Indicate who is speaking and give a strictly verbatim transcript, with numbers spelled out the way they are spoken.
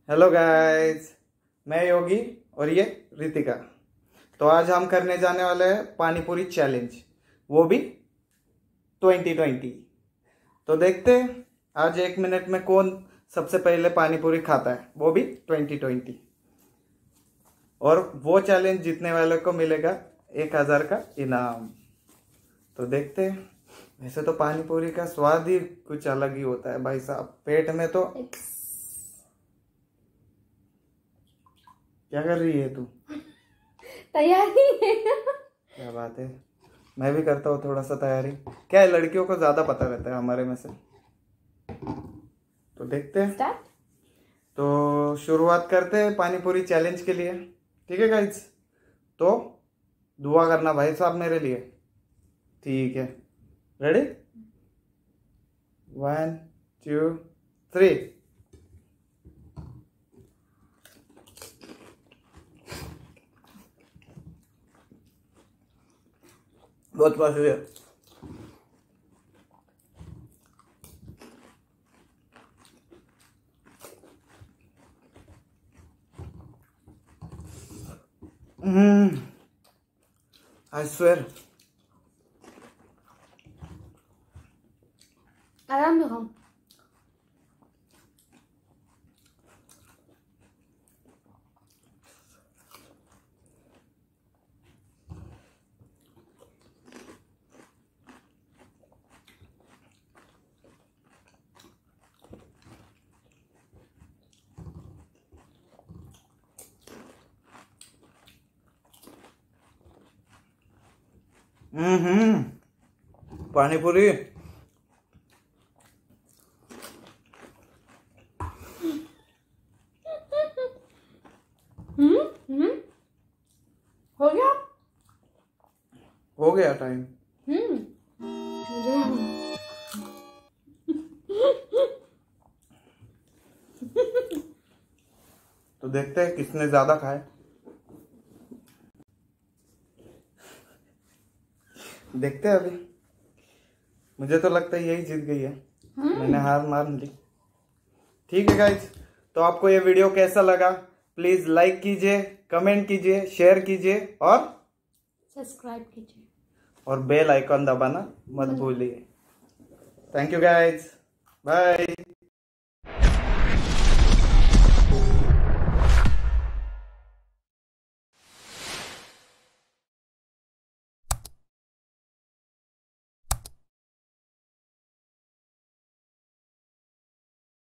Speaker 1: Hello guys, मैं योगी और ये रितिका। तो आज हम करने जाने वाले हैं पानी पूरी चैलेंज, वो भी ट्वेंटी ट्वेंटी। तो देखते हैं आज एक मिनट में कौन सबसे पहले पानी पूरी खाता है, वो भी ट्वेंटी ट्वेंटी। और वो चैलेंज जीतने वाले को मिलेगा एक हजार का इनाम। तो देखते हैं। वैसे तो पानी पूरी का स्वाद ही कुछ अलग ही होता है भाई साहब, पेट में तो। क्या कर रही है तू?
Speaker 2: तैयारी है।
Speaker 1: क्या बात है, मैं भी करता हूँ थोड़ा सा तैयारी। क्या है, लड़कियों को ज्यादा पता रहता है हमारे में से। तो देखते हैं।
Speaker 2: Start?
Speaker 1: तो शुरुआत करते हैं पानी पूरी चैलेंज के लिए। ठीक है गाइज, तो दुआ करना भाई साहब मेरे लिए। ठीक है, रेडी? One two three. बहुत बहुत शुक्रिया। Hmm I swear.
Speaker 2: आराम से खाओ।
Speaker 1: हम्म पानी पूरी
Speaker 2: हम्म हम्म हो गया।
Speaker 1: हो गया टाइम।
Speaker 2: हम्म
Speaker 1: तो देखते हैं किसने ज्यादा खाए। देखते हैं अभी। मुझे तो लगता है यही जीत गई है, मैंने हार मान ली। ठीक है गाइज, तो आपको ये वीडियो कैसा लगा प्लीज लाइक कीजिए, कमेंट कीजिए, शेयर कीजिए और
Speaker 2: सब्सक्राइब कीजिए
Speaker 1: और बेल आइकॉन दबाना मत भूलिए। Thank you guys, bye.